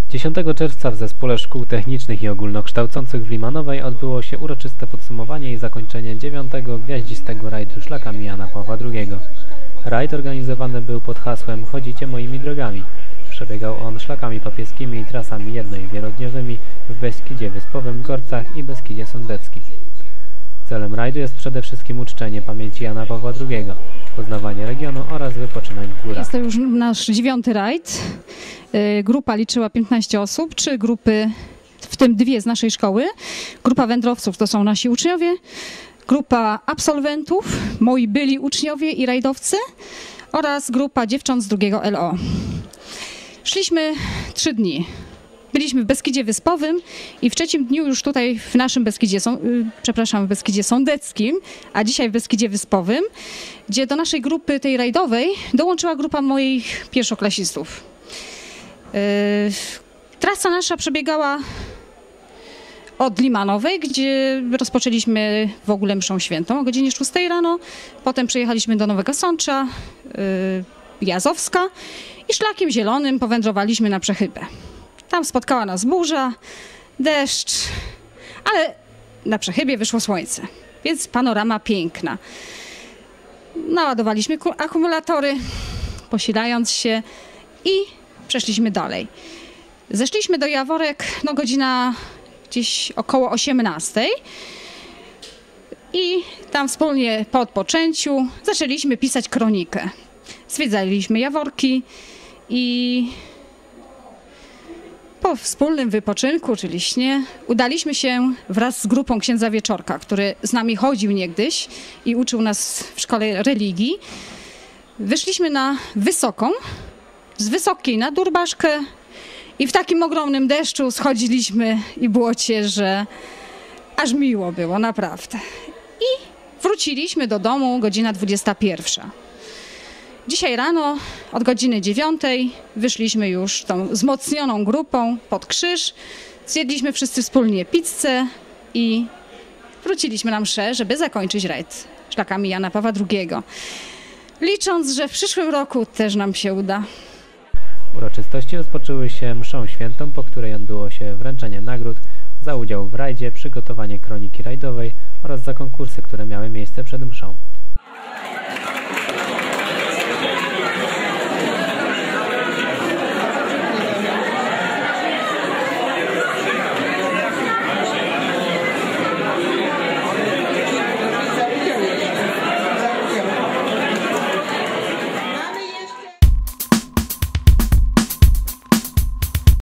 10 czerwca w Zespole Szkół Technicznych i Ogólnokształcących w Limanowej odbyło się uroczyste podsumowanie i zakończenie 9. gwiaździstego rajdu szlakami Jana Pawła II. Rajd organizowany był pod hasłem „Chodzicie moimi drogami”. Przebiegał on szlakami papieskimi i trasami jedno- i wielodniowymi w Beskidzie Wyspowym, Gorcach i Beskidzie Sądeckim. Celem rajdu jest przede wszystkim uczczenie pamięci Jana Pawła II, poznawanie regionu oraz wypoczynek w górach. Jest to już nasz 9. rajd. Grupa liczyła 15 osób, 3 grupy, w tym 2 z naszej szkoły. Grupa wędrowców to są nasi uczniowie, grupa absolwentów, moi byli uczniowie i rajdowcy oraz grupa dziewcząt z 2. LO. Szliśmy 3 dni. Byliśmy w Beskidzie Wyspowym i w 3. dniu już tutaj w naszym w Beskidzie Sądeckim, a dzisiaj w Beskidzie Wyspowym, gdzie do naszej grupy tej rajdowej dołączyła grupa moich pierwszoklasistów. Trasa nasza przebiegała od Limanowej, gdzie rozpoczęliśmy w ogóle mszą świętą o godzinie 6 rano, potem przejechaliśmy do Nowego Sącza, Jazowska i szlakiem zielonym powędrowaliśmy na Przechybę. Tam spotkała nas burza, deszcz, ale na Przechybie wyszło słońce, więc panorama piękna. Naładowaliśmy akumulatory, posilając się i przeszliśmy dalej. Zeszliśmy do Jaworek, godzina gdzieś około 18 i tam wspólnie po odpoczęciu zaczęliśmy pisać kronikę. Zwiedzaliśmy Jaworki i po wspólnym wypoczynku, czyli śnie, udaliśmy się wraz z grupą księdza Wieczorka, który z nami chodził niegdyś i uczył nas w szkole religii. Wyszliśmy na Wysoką, z Wysokiej na Durbaszkę i w takim ogromnym deszczu schodziliśmy i błocie, że aż miło było, naprawdę. I wróciliśmy do domu, godzina 21. Dzisiaj rano od godziny 9 wyszliśmy już tą wzmocnioną grupą pod krzyż, zjedliśmy wszyscy wspólnie pizzę i wróciliśmy na mszę, żeby zakończyć rajd szlakami Jana Pawła II. Licząc, że w przyszłym roku też nam się uda. Uroczystości rozpoczęły się mszą świętą, po której odbyło się wręczenie nagród za udział w rajdzie, przygotowanie kroniki rajdowej oraz za konkursy, które miały miejsce przed mszą.